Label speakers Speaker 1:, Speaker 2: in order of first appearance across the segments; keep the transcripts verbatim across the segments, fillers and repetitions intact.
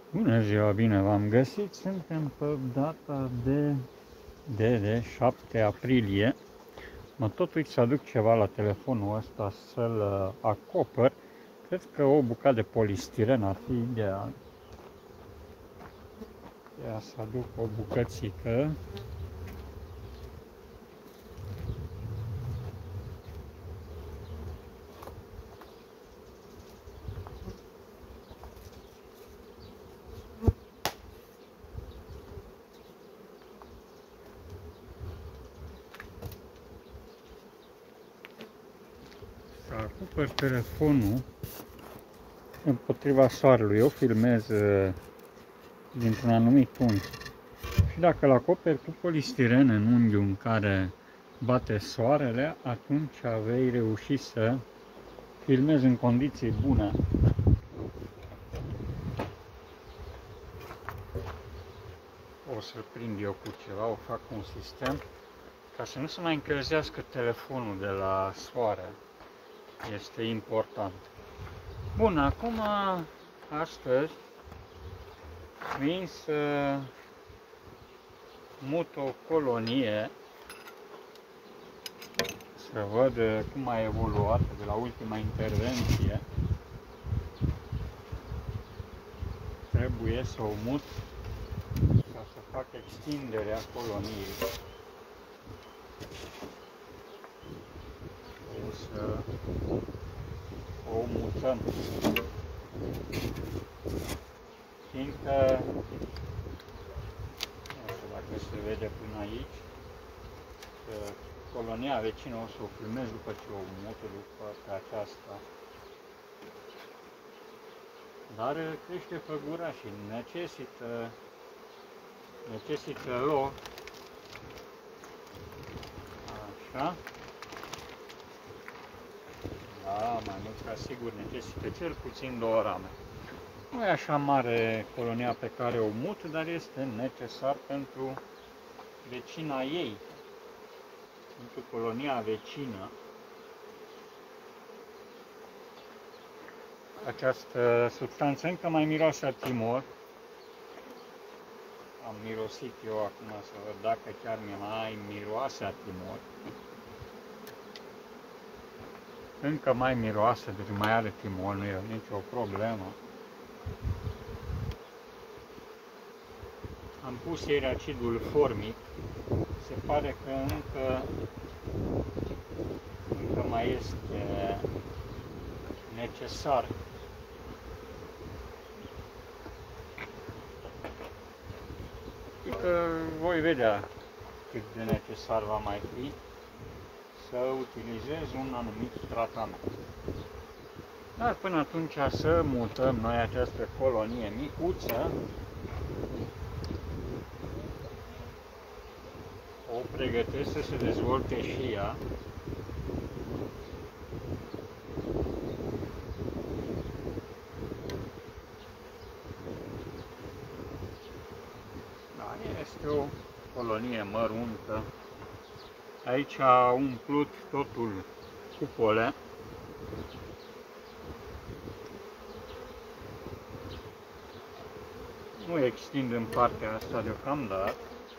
Speaker 1: Bună ziua, bine v-am găsit. Suntem pe data de, de, de șapte aprilie. Mă tot uit să aduc ceva la telefonul ăsta să-l uh, acopăr. Cred că o bucată de polistiren ar fi ideal. Ia să aduc o bucățică. Să acopăr telefonul împotriva soarelui. Eu filmez uh, dintr-un anumit unghi. Și dacă îl acoperi cu polistiren în unghiul în care bate soarele, atunci vei reuși să filmezi în condiții bune. O să-l prind eu cu ceva, o fac un sistem ca să nu se mai încălzească telefonul de la soare. Este important. Bun, acum, astăzi, vin să mut o colonie, să văd cum a evoluat de la ultima intervenție. Trebuie să o mut ca să fac extinderea coloniei. O să o mutăm. Fiindcă, nu știu dacă se vede până aici, că colonia vecină o să o filmez după ce o mut după pe aceasta. Dar crește făgura și necesită, necesită loc. Așa. Da, mai mult ca sigur necesită cel puțin două rame. Nu e așa mare colonia pe care o mut, dar este necesar pentru vecina ei, pentru colonia vecină. Această substanță încă mai miroase a timor. Am mirosit eu acum să văd dacă chiar mai miroase a timor. Încă mai miroase, deci mai are timol, nu e nicio problemă. Am pus ieri acidul formic, se pare că încă, încă mai este necesar. Că voi vedea cât de necesar va mai fi să utilizez un anumit tratament. Dar până atunci să mutăm noi această colonie micuță, o pregătesc să se dezvolte și ea. Da, este o colonie măruntă. Aici a umplut totul cupole. Nu extind în partea asta deocamdată.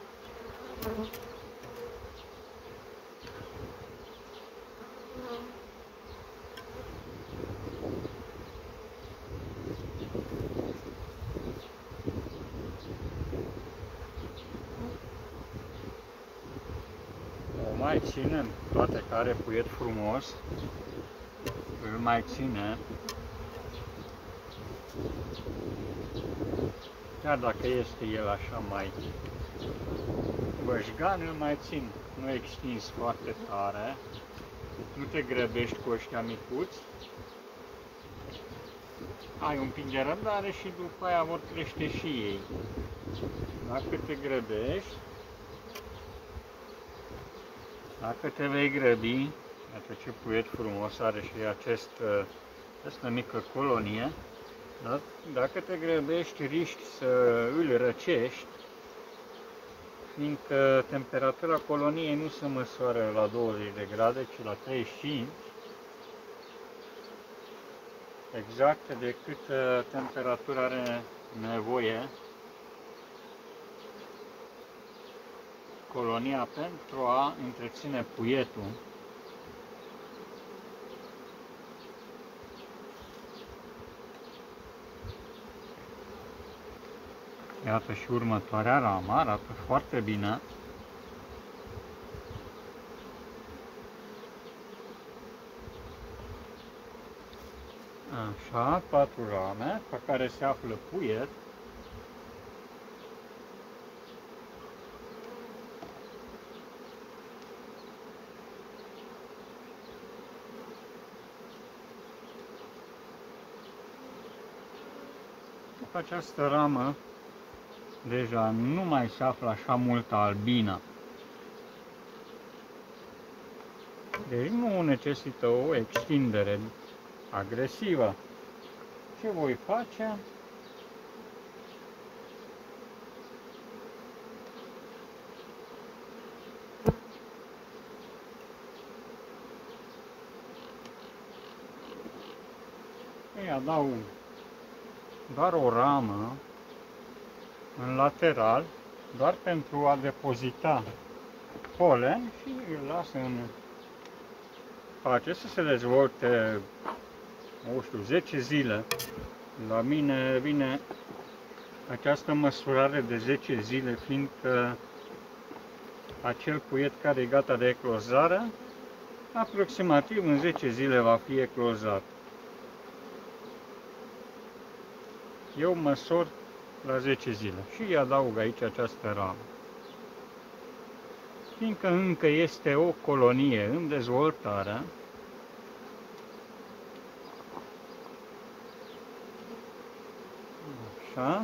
Speaker 1: O mai ținem, toate care puiet frumos, îl mai ține. Chiar dacă este el așa mai bășgan, îl mai țin. Nu extins foarte tare. Nu te grăbești cu ăștia micuți. Ai un pic de răbdare și după aia vor crește și ei. Dacă te grăbești, dacă te vei grăbi, iată ce puiet frumos are și acest, această mică colonie, dar dacă te grăbești, riști să îl răcești, fiindcă temperatura coloniei nu se măsoară la douăzeci de grade, ci la treizeci și cinci, exact de cât temperatură are nevoie colonia pentru a întreține puietul. Iată și următoarea ramă, arată foarte bine. Așa, patru rame pe care se află puiet. Pe această ramă deja nu mai se află așa multă albină. Deci nu necesită o extindere agresivă. Ce voi face? Îi adaug doar o ramă în lateral, doar pentru a depozita polen și îl las în pace să se dezvolte, nu știu, zece zile. La mine vine această măsurare de zece zile, fiindcă acel puiet care e gata de eclozare, aproximativ în zece zile va fi eclozat. Eu măsor la zece zile și îi adaug aici această ramă. Fiindcă încă este o colonie în dezvoltare, așa,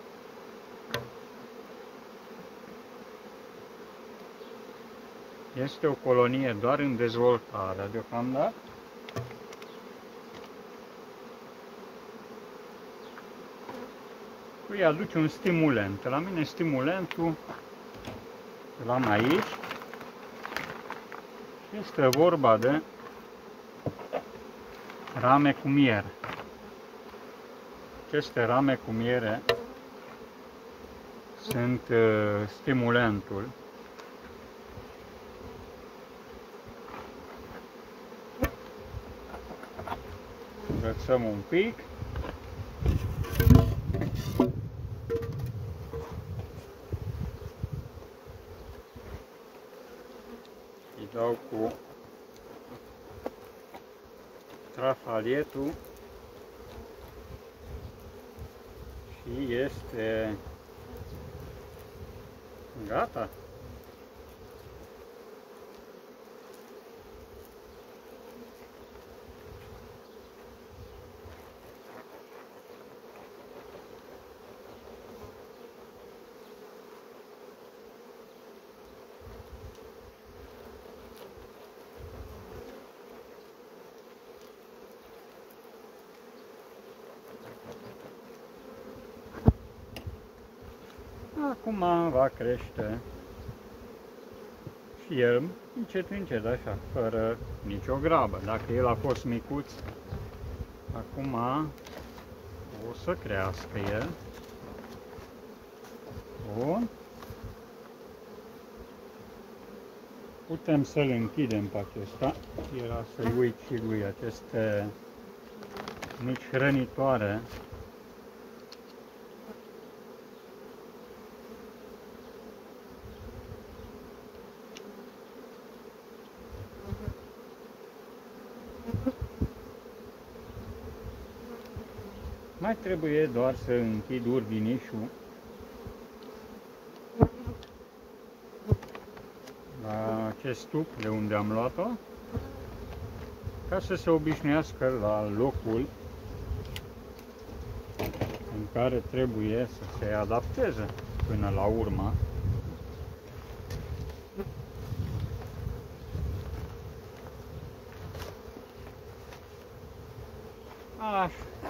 Speaker 1: este o colonie doar în dezvoltare deocamdată. Îi aduce un stimulent. La mine stimulentul l-am aici. Este vorba de rame cu miere. Aceste rame cu miere sunt uh, stimulentul. Curățăm un pic. Îi dau cu trafalietul și este gata. Acum va crește și el încet, încet, așa, fără nicio grabă. Dacă el a fost micuț, acum o să crească el. Bun. Putem să-l închidem pe acesta. Era să-i uit și lui aceste mici hrănitoare. Mai trebuie doar să închid urdinișul la acest tub de unde am luat-o, ca să se obișnuiască la locul în care trebuie să se adapteze până la urmă. Așa.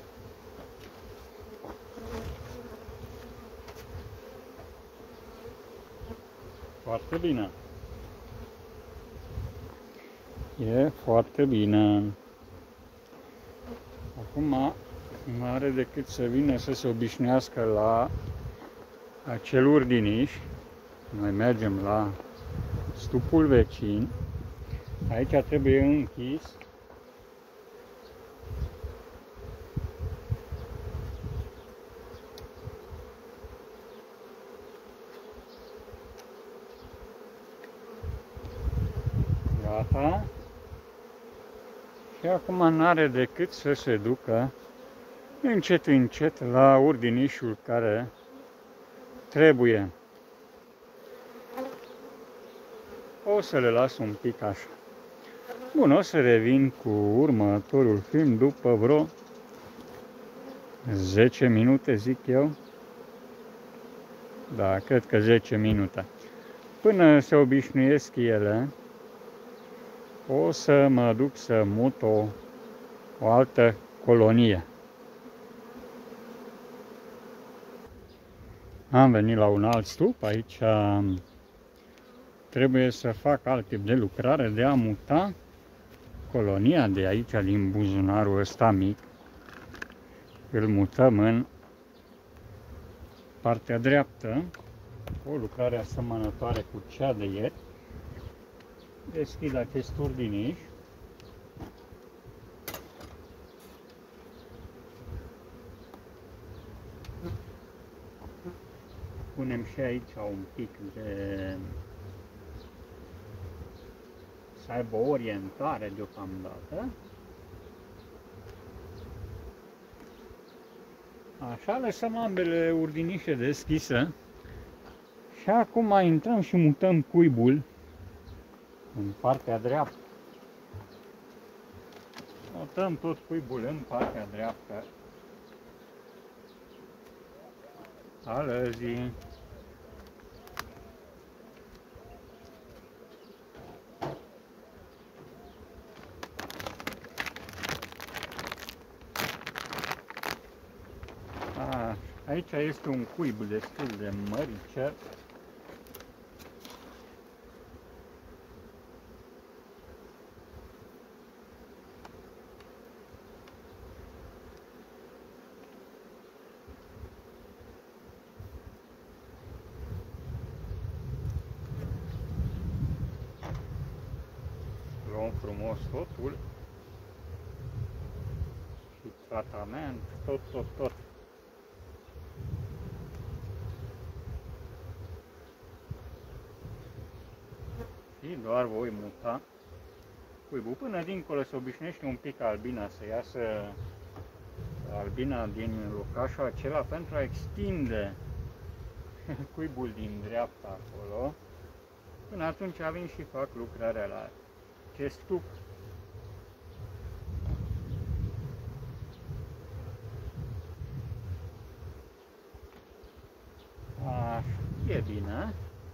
Speaker 1: Foarte bine. E foarte bine. Acum nu are decât să vină să se obișnuiască la acel urdiniș. Noi mergem la stupul vecin. Aici trebuie închis. Gata. Și acum n-are decât să se ducă încet, încet la urdinișul care trebuie. O să le las un pic așa. Bun, o să revin cu următorul film după vreo zece minute, zic eu. Da, cred că zece minute. Până se obișnuiesc ele, o să mă duc să mut o, o altă colonie. Am venit la un alt stup, aici trebuie să fac alt tip de lucrare, de a muta colonia de aici, din buzunarul ăsta mic. Îl mutăm în partea dreaptă, o lucrare asemănătoare cu cea de ieri. Deschid acest urdiniș. Punem și aici un pic de... să aibă o orientare deocamdată. Așa, lăsăm ambele urdinișe deschise. Și acum intrăm și mutăm cuibul în partea dreaptă. Mutăm tot cuibul în partea dreaptă a lăzii. A, aici este un cuib destul de mărice. Luăm frumos totul și tratament, tot, tot, tot. Și doar voi muta cuibul până dincolo se obișnuiește un pic albina, să iasă albina din locașul acela pentru a extinde cuibul din dreapta acolo. Până atunci vin și fac lucrarea la acest stup. Așa, e bine.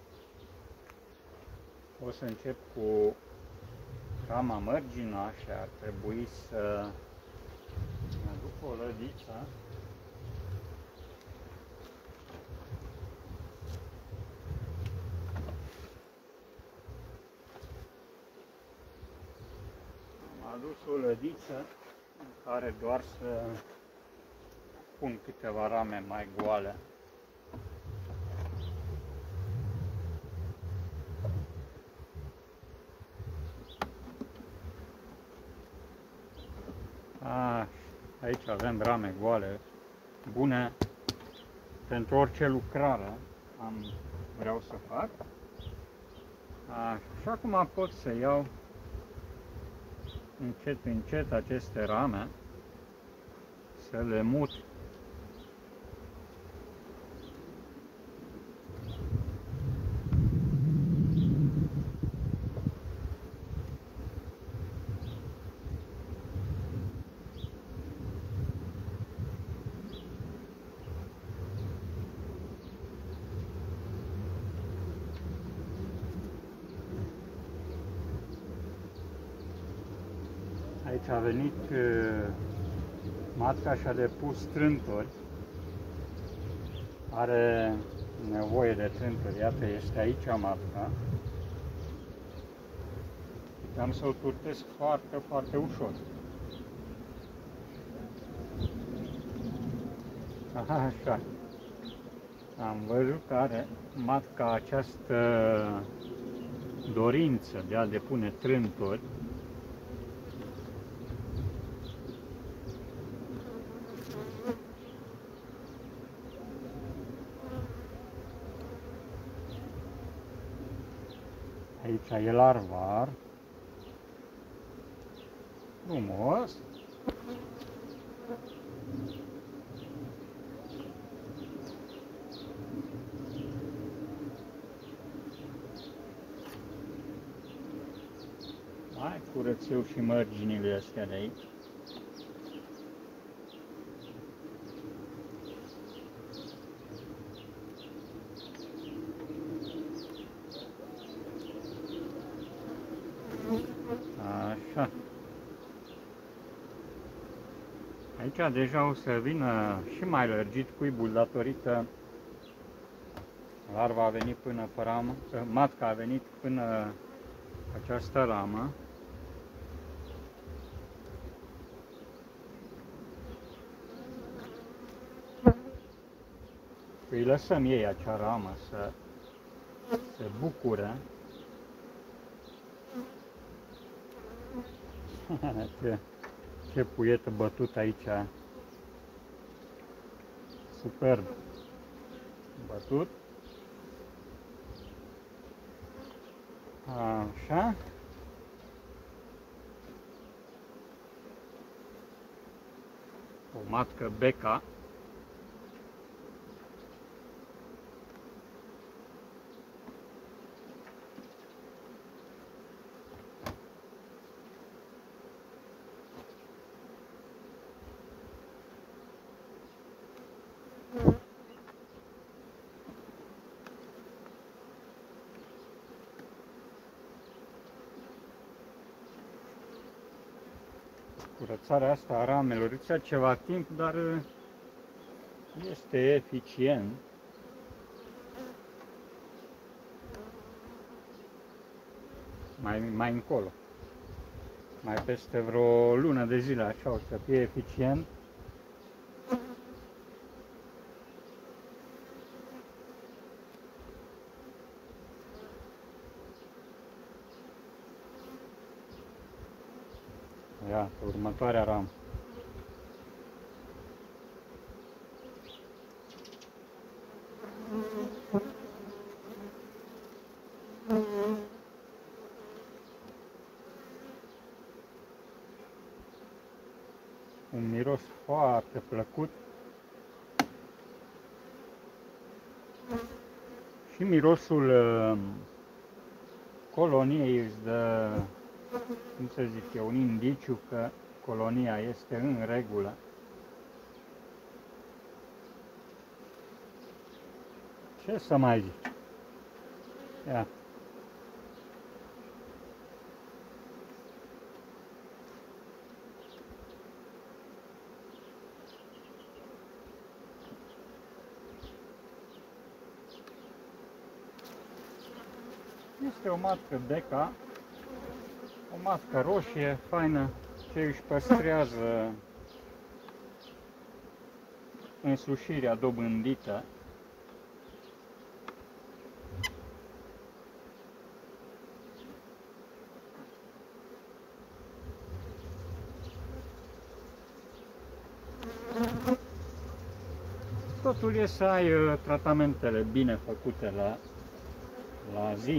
Speaker 1: O să încep cu rama mărginașă, ar trebui să mă duc o lădiță. Am adus o lădiță în care doar să pun câteva rame mai goale. A, aici avem rame goale, bune pentru orice lucrare am, vreau să fac. A, și acum pot să iau încet, încet aceste rame, să le mut. Aici a venit uh, matcașa de pus trântori. Are nevoie de trântori. Iată, este aici matca. Puteam să o turtesc foarte, foarte ușor. Aha, așa. Am văzut că are matca această dorință de a depune trânturi. Aici e larvar. Frumos. Mai curăț eu și mărginile astea de aici. Așa. Aici deja o să vină și mai lărgit cuibul datorită larva a venit până pe ramă, matca a venit până această ramă. Îi lăsăm ei acea ramă să se bucure. ce, ce puietă bătut aici. Superb. Bătut. Așa. O matcă Beca. Curățarea asta a ramelor îți ia ceva timp, dar este eficient. Mai, mai încolo. Mai peste vreo lună de zile, așa, o să fie eficient. Iată, următoarea ramă. Un miros foarte plăcut. Și mirosul uh, coloniei îți dă, cum să zic eu, un indiciu că colonia este în regulă. Ce să mai zic? Ia. Este o matcă Beca, o matcă roșie, faină, ce își păstrează însușirea dobândită. Totul e să ai uh, tratamentele bine făcute la, la zi.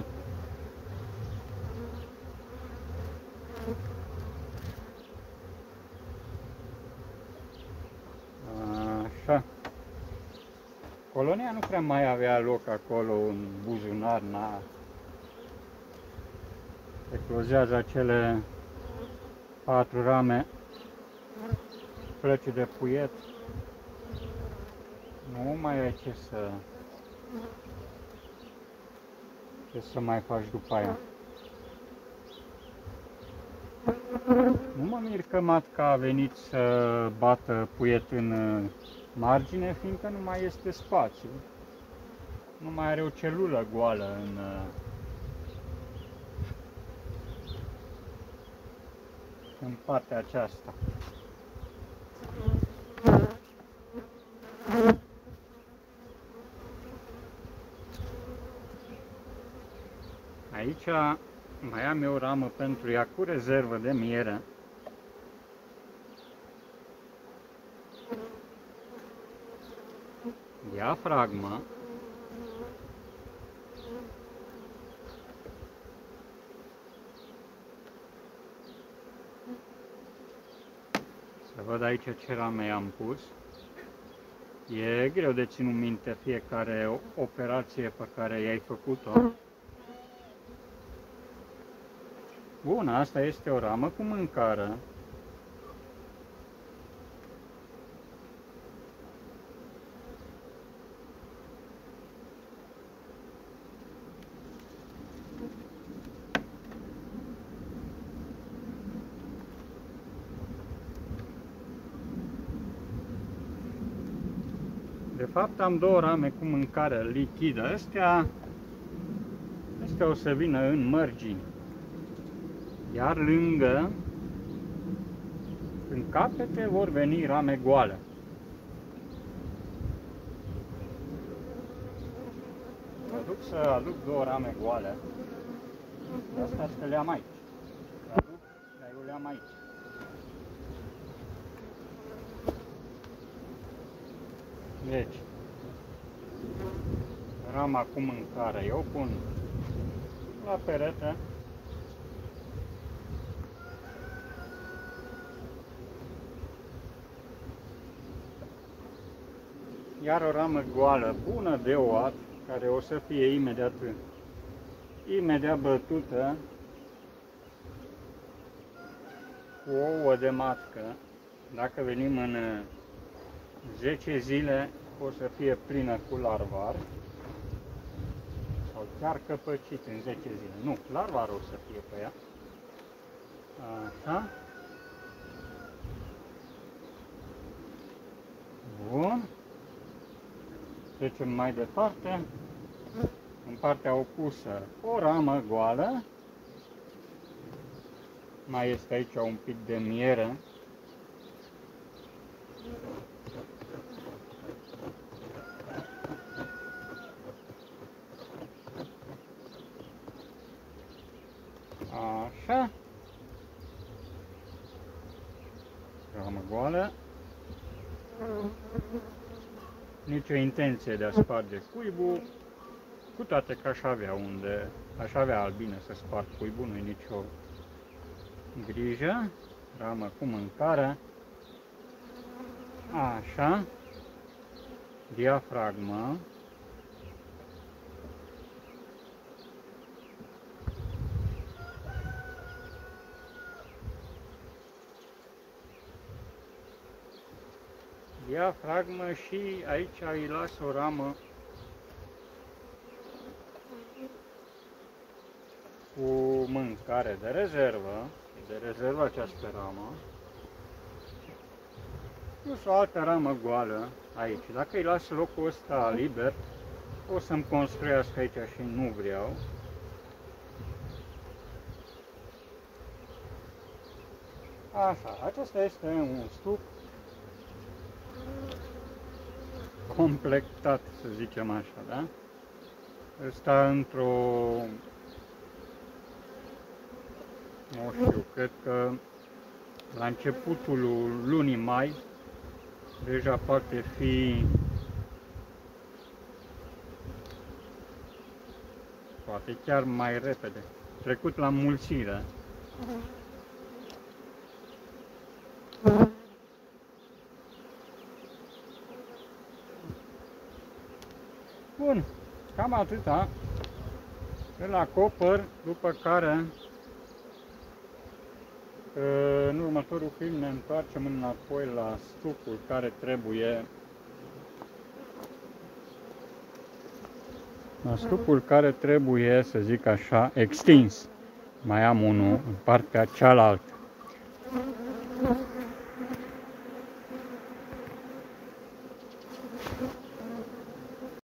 Speaker 1: Așa. Colonia nu prea mai avea loc acolo, un buzunar, na. Eclozează acele patru rame, plăci de puiet. Nu mai ai ce să, ce să mai faci după aia. Nu mă mir că matca a venit să bată puiet în margine, fiindcă nu mai este spațiu. Nu mai are o celulă goală în, în partea aceasta. Aici mai am eu o ramă pentru ea cu rezervă de miere. Diafragmă. Să văd aici ce rame am pus. E greu de ținut minte fiecare operație pe care i-ai făcut-o. Bun, asta este o ramă cu mâncare. De fapt am două rame cu mâncare lichidă. Astea, astea o să vină în mărgini. Iar lângă, în capete, vor veni rame goale. Mă duc să aduc două rame goale. Astea să le am aici. Le aduc, dar eu le am aici. Deci, rama cu mâncare, eu pun la perete. Iar o ramă goală, bună de ouat, care o să fie imediat, imediat bătută cu ouă de matcă. Dacă venim în zece zile, o să fie plină cu larvar sau chiar căpăcit în zece zile. Nu, larvar o să fie pe ea. Așa. Bun. Trecem mai departe. În partea opusă, o ramă goală. Mai este aici un pic de miere. Așa. Ramă goală. Nici o intenție de a sparge cuibul, cu toate că aș avea unde, aș avea albine să sparg cuibul, nu-i nicio grijă. Ramă cu mâncare. Așa. Diafragmă. Diafragmă și aici îi las o ramă cu mâncare de rezervă, de rezervă această ramă, plus o altă ramă goală aici. Dacă îi las locul ăsta liber, o să-mi construiască aici și nu vreau. Așa, acesta este un stup completat, să zicem așa, da? Ăsta într-o, nu știu, cred că la începutul lunii mai deja poate fi, poate chiar mai repede, trecut la înmulțire. Bun, cam atâta. Îl acopăr, după care în următorul film ne întoarcem înapoi la stupul care trebuie la stupul care trebuie, să zic așa, extins. Mai am unul în partea cealaltă.